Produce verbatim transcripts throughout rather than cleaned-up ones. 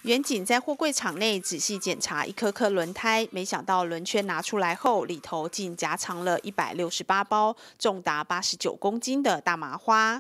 远警在货柜场内仔细检查一颗颗轮胎，没想到轮圈拿出来后，里头竟夹藏了一百六十八包重达八十九公斤的大麻花。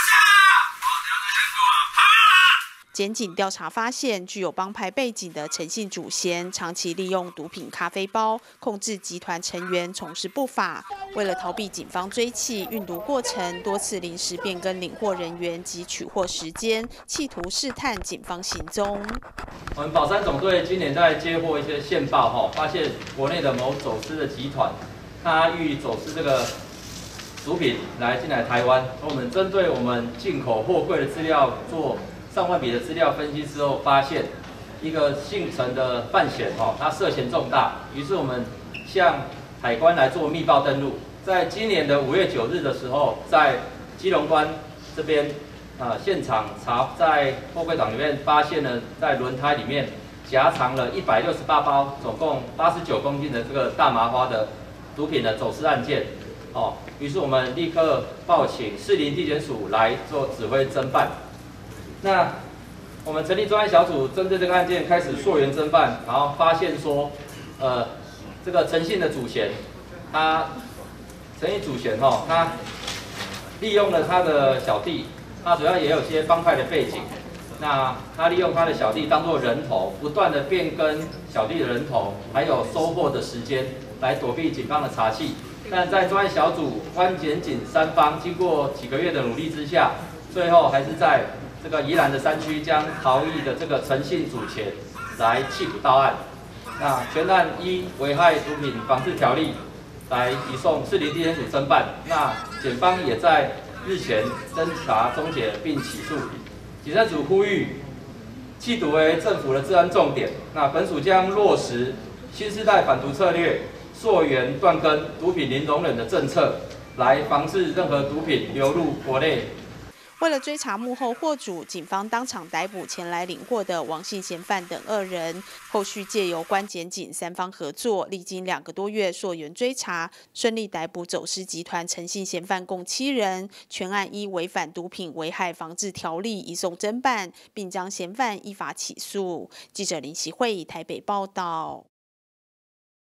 检警调查发现，具有帮派背景的陈姓主嫌，长期利用毒品咖啡包控制集团成员从事不法。为了逃避警方追缉，运毒过程多次临时变更领货人员及取货时间，企图试探警方行踪。 我们宝山总队今年在接获一些线报，哈，发现国内的某走私的集团，他欲走私这个毒品来进来台湾。我们针对我们进口货柜的资料做上万笔的资料分析之后，发现一个姓陈的犯嫌，哈，他涉嫌重大。于是我们向海关来做密报登录。在今年的五月九日的时候，在基隆关这边。 啊，现场查在货柜场里面发现了，在轮胎里面夹藏了一百六十八包，总共八十九公斤的这个大麻花的毒品的走私案件。哦，于是我们立刻报请士林地检署来做指挥侦办。那我们成立专案小组，针对这个案件开始溯源侦办，然后发现说，呃，这个陈姓的主嫌，他陈姓主嫌哈、哦，他利用了他的小弟。 他主要也有些帮派的背景，那他利用他的小弟当作人头，不断的变更小弟的人头，还有收货的时间，来躲避警方的查缉。但在专案小组、关检警三方经过几个月的努力之下，最后还是在这个宜兰的山区将逃逸的这个陈姓主嫌来缉捕到案。那全案依危害毒品防治条例来移送士林地检署侦办。那检方也在 日前侦查终结并起诉，警政署呼吁，缉毒为政府的治安重点。那本署将落实新世代反毒策略，溯源断根、毒品零容忍的政策，来防治任何毒品流入国内。 为了追查幕后货主，警方当场逮捕前来领货的王姓嫌犯等二人。后续借由关检警三方合作，历经两个多月溯源追查，顺利逮捕走私集团陈姓嫌犯共七人。全案依违反毒品危害防治条例移送侦办，并将嫌犯依法起诉。记者林习慧台北报道。